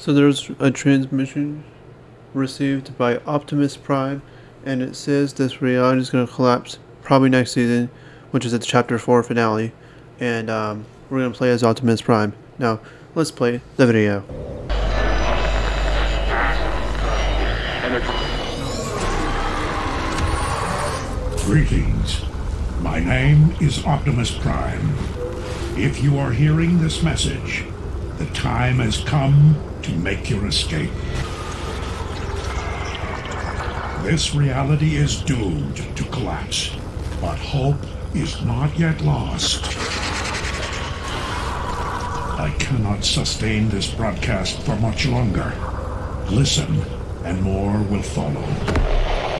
So there's a transmission received by Optimus Prime, and it says this reality is going to collapse probably next season, which is at the Chapter 4 finale, and we're going to play as Optimus Prime. Now, let's play the video. Greetings. My name is Optimus Prime. If you are hearing this message, the time has come to make your escape. This reality is doomed to collapse, but hope is not yet lost. I cannot sustain this broadcast for much longer. Listen, and more will follow.